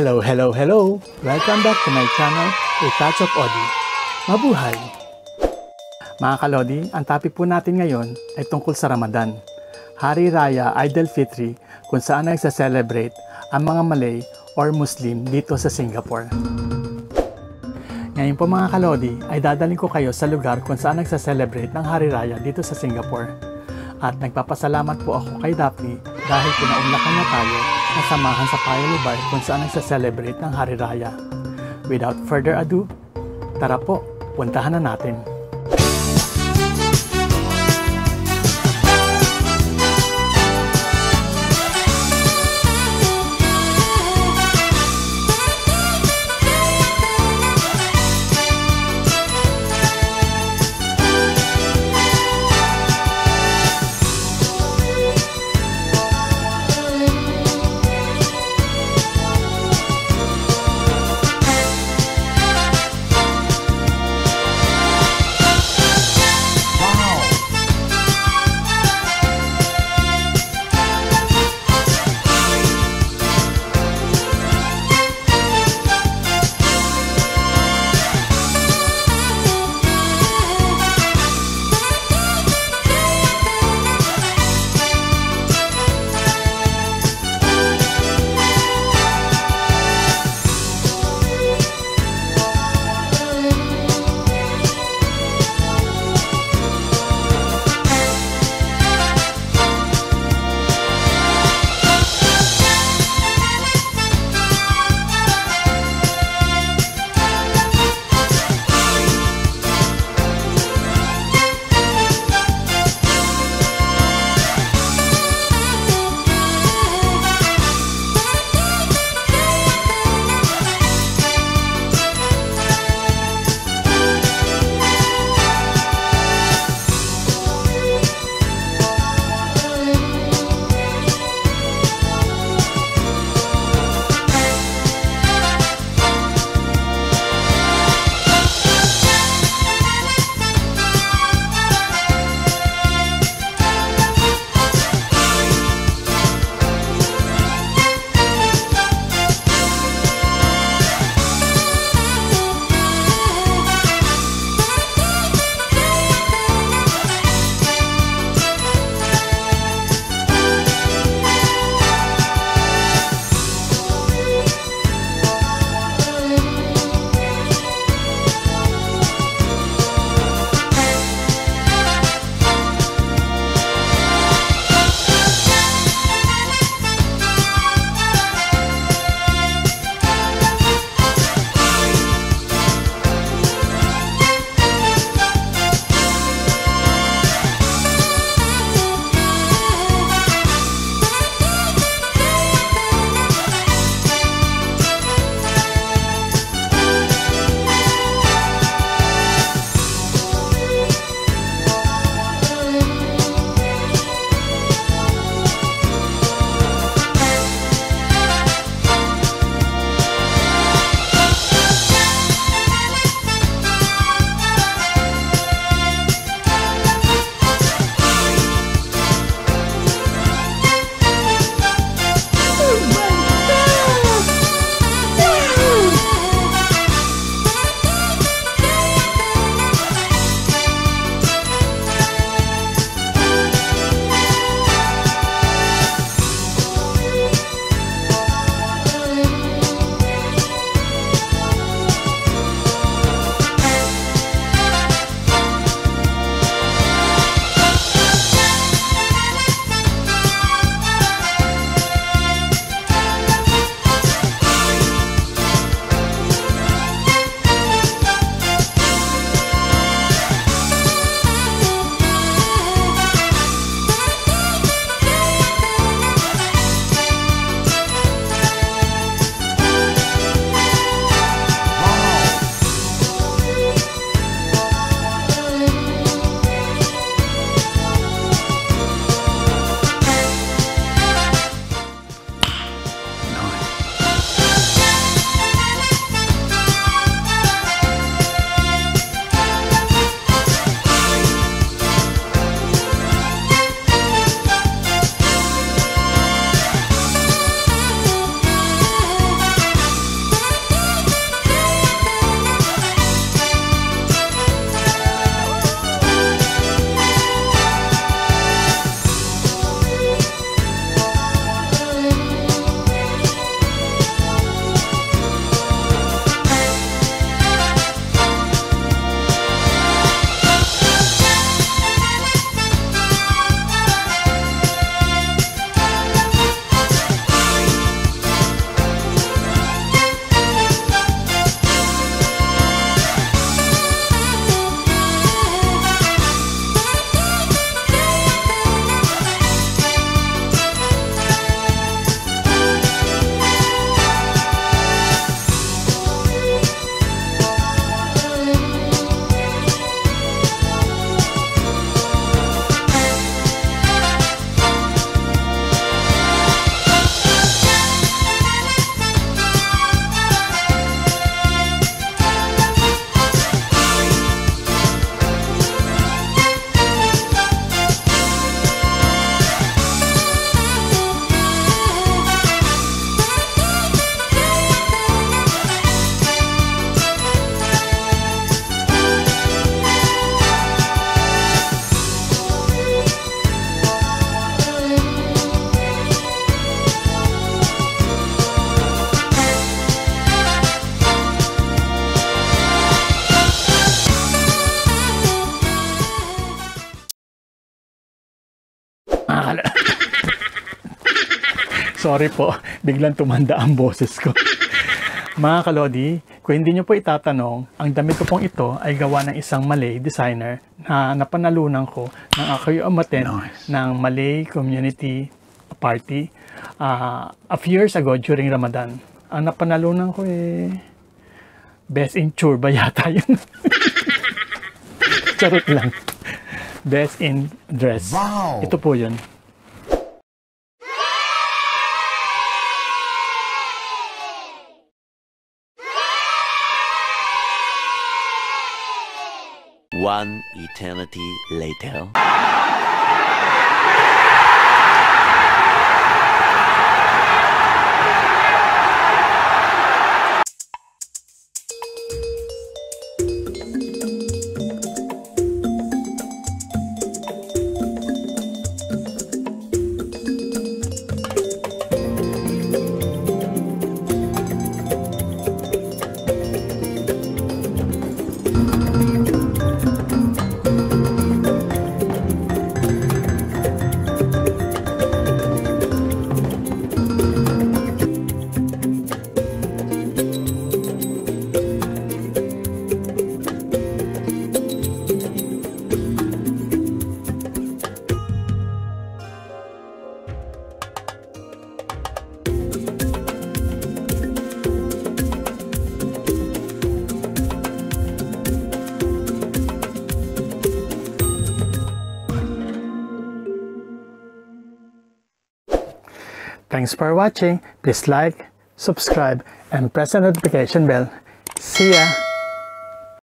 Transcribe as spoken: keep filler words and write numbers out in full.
Hello, hello, hello! Welcome back to my channel, A Touch of Odi. Mabuhay! Mga kalodi, ang topic po natin ngayon ay tungkol sa Ramadan. Hari Raya Eid al-Fitr kung saan nagsa-celebrate ang mga Malay or Muslim dito sa Singapore. Ngayon po mga kalodi ay dadaling ko kayo sa lugar kung saan nagsa-celebrate ng Hari Raya dito sa Singapore. At nagpapasalamat po ako kay Daphne dahil pinaunlakan niya tayo na samahan sa Paya-Lubar kung saan nagsa-celebrate ng Hari Raya. Without further ado, tara po, puntahan na natin. Sorry po, biglang tumanda ang boses ko. Mga kalodi, kung hindi nyo po itatanong, ang damit ko pong ito ay gawa ng isang Malay designer na napanalunan ko nang ako'y umattend nice. ng Malay Community Party uh, a few years ago during Ramadan. Ang napanalunan ko eh, Best in Churba yata yun. Charot lang. Best in Dress. Wow. Ito po yun. One eternity later. Thanks for watching. Please like, subscribe, and press the notification bell. See ya!